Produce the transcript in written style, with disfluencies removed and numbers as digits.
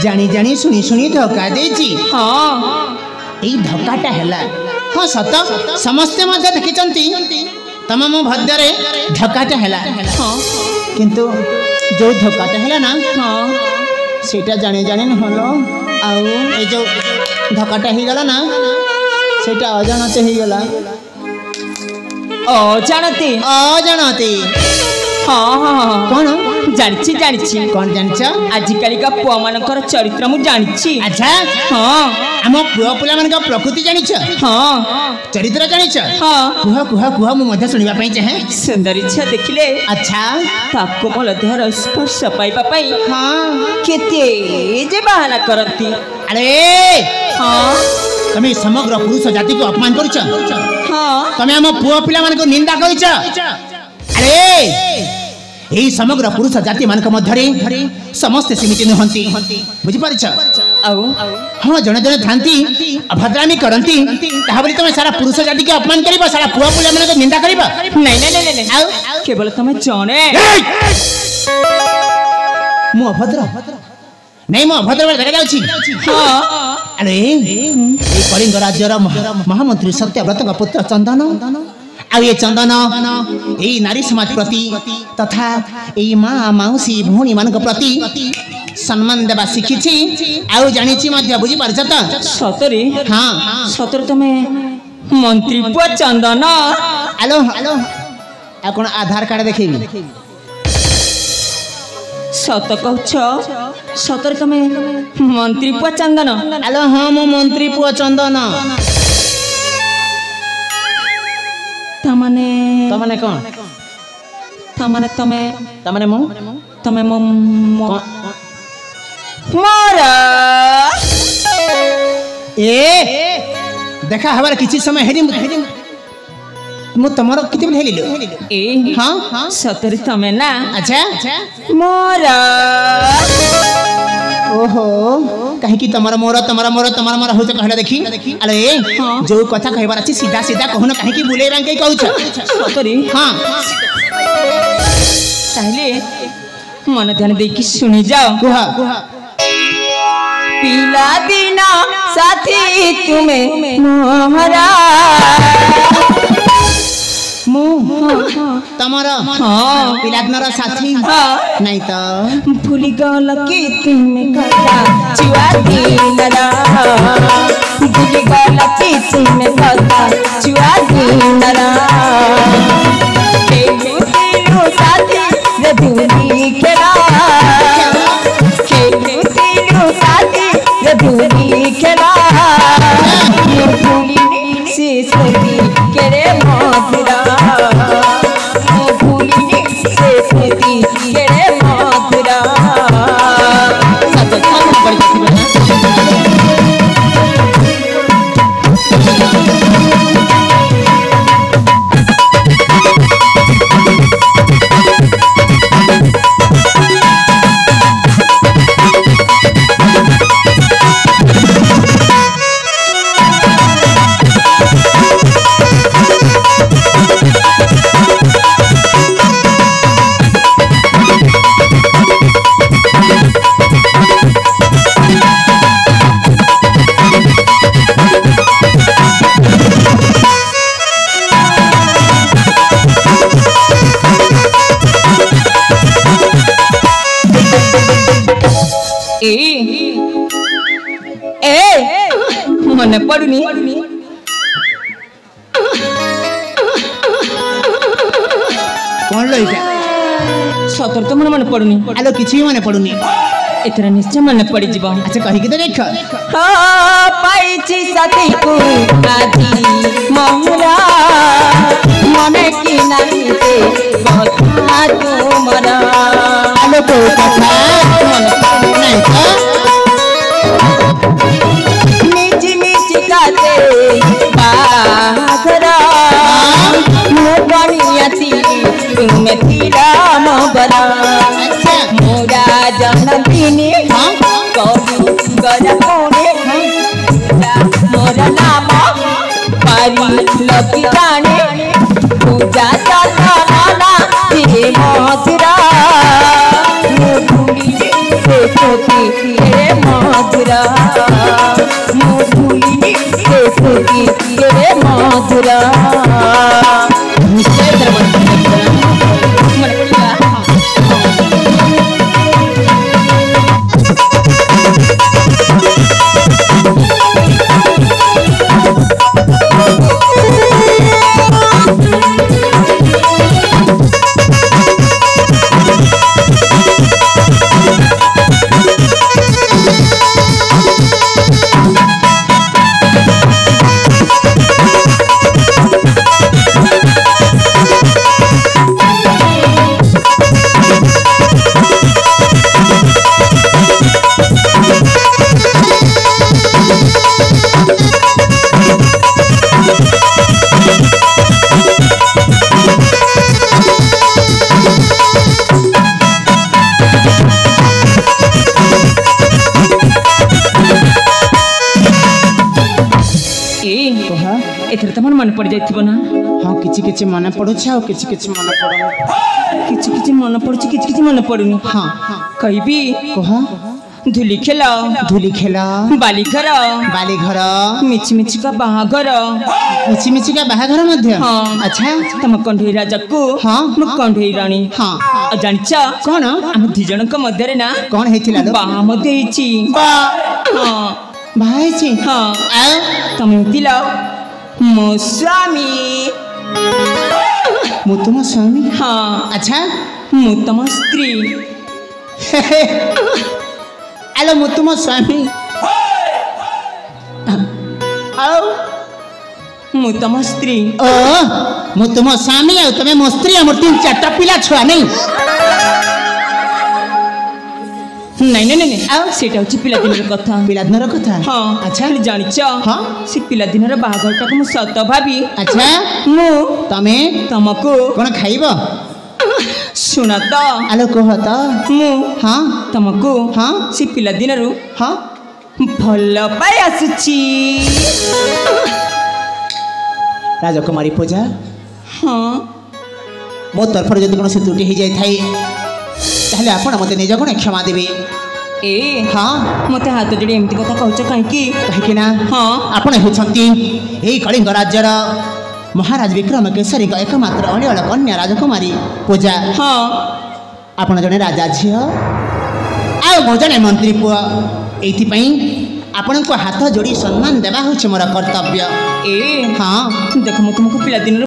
जानी जानी सुनी सुनी धोखा देची। हाँ एई धोखाटा हैला हाँ सत समस्ते मध्य देखिचंती तम मो भद्रे धोखाटा हैला हाँ किंतु जो धोखाटा हैला ना हाँ सेटा जानी जानी न हलो आउ ए जो धोखाटा ही गला ना सेटा अजानते ही गला अजानते हाँ हाँ कौन जानिछि जानिछि कौन जानछ आजिकल का पुआ मानकर चरित्र मु जानिछि। अच्छा हाँ हम पुआ पुला मन का प्रकृति जानिछ हाँ चरित्र जानिछ हाँ कुह कुह कुह मु मध्य सुनिबा पई चाहे सुंदरी छा देखिले अच्छा ताको मोल देहर स्पर्श पाइबा पई हाँ केते जे बहाना करती। अरे हाँ तमे समग्र पुरुष जाति को अपमान करिछ हाँ तमे हम पुआ पिला मन को निंदा करिछ। अरे एही समग्र पुरुष जाति मान मध्य समस्त सीमित नुहंती बुझी पारिछ आउ हाँ जने जने थांती अभद्रामी करंती ताहा बोली तमे सारा पुरुष जाति के अपमान करिबा सारा पुआ पिला मन को निंदा करिबा नहीं नहीं नहीं नहीं केवल तमे जाने मु अभद्र नहीं मु अभद्र जगह जाउछी। हाँ अरे ए कलिंग राज्यर महामंत्री सत्यव्रत का पुत्र चंदन आ ये चंदन यही नारी समाज प्रति तथा यही माँ मौसी भौणी मान प्रति सम्मान देवा शिखी आउ जानी बुझी पार्छ त सतरी हाँ सतरी तमे मंत्री पुआ चंदन हेलो हेलो कौन आधार कार्ड देखेबी सत कह सतरी तमे मंत्री पुआ चंदन हेलो हाँ मो मंत्री पुआ चंदन तमने कौन तमने मो तमे मो मारा ए देखा हमारा किसी समय हेरी मु तमरो किते हेली लो ए हां सतरी तमे ना अच्छा मारा ओहो कहीं कि तमरा मोर हो कहला देखी अरे हाँ। जो कथा कहबार अछि सीधा सीधा कहून कहीं कि बुले रंग के कहू सतरी हां ताहले मन ध्यान दे कि सुनि जाओ कुहा पीला दिना साथी तुम्हें मोहरा तमरा हाँ पिलादनरा साथी हाँ नहीं तो भूली गल कि तुम्हें कथा चुआ दिनरा भूली गल कि तुम्हें कथा चुआ दिनरा खेलू खेलू साथी रे भूली खेला खेलू खेलू साथी रे भूली खेला भूली से सती केरे मधुरा भूली से सती केरे मधुरा सत मन पड़ुनी कौन लो इटा सतर तो मन पड़ुनी आलो किछि मन पड़ुनी इतना निश्चय मन पड़ी जीव। अच्छा कहि के देख हाँ पाइछि साथी को आधी मोहरा मन की नहीं से बता तुमरा आलो को कथा मन नहीं तो निज निज काते बागरा मो बनियाती तुम्हें तीरा मोबरा मोरा जन्मदिनी कवि गरा कोने मोरा नाम पारी लकी जाने पूजा चला नाना तेरे मधुरा भूली से स्मृति केड़े मधुरा मु भूलिनी से स्मृति केड़े मधुरा मन पड़ला एथर तो मन पड़ जाइथिबो ना हाँ किछि किछि मन पड़ुछ आ किछि किछि मन पड़ुनी किछि मन पड़ुछ किछि मन पड़ुनी हाँ हाँ कहबी कह धूली खेल बाली घर मिछि का बाहाघर मिछि का बाहाघर मध्य हाँ अच्छा तम कंढई राजा को हाँ मु कंढई रानी हाँ जानिछ कौन हम दी जन के मध्य रे ना कौन हेतिला बाहा मध्य हिची हाँ भाई छी हाँ तम हेतिला मो स्वामी मु तुम स्वामी हाँ अच्छा मु तम स्त्री हेलो मु तुम स्वामी आओ मु तम स्त्री ओ मु तुम स्वामी आ तमे मो स्त्री आ मोर 3-4टा पिला छुआ नहीं नहीं आओ सेटा होची पिला दिनर कथा हाँ अच्छा जानिछ हाँ से पिला दिनर बाहाघरटा को मु सत भाबी अच्छा मु तमे तमको कोन खाइबो सुना तो आलो कह तो मु हाँ तमको हाँ से पिला दिनरु हाँ भल पाई आसुची राजकुमारी पूजा हाँ मो तरफ जदि कोन से त्रुटि हो जाय थाई ताहले आपण मते निज गुण क्षमा देबे ए हाँ मते हाथ जोड़ी एमती कथा कहछ काहे की काहे ना हाँ आपण हेछंती एई कलिंग राज्यर महाराज विक्रम केसरी का एकमात्र अणियल कन्या राजकुमारी पूजा हाँ आपण जने राजा झियो आ मो जने मंत्री पुआ एथि पई आपण को हाथ जोड़ी सम्मान देबा होछ मोर कर्तव्य ए हाँ देख मु तुमको पिला दिन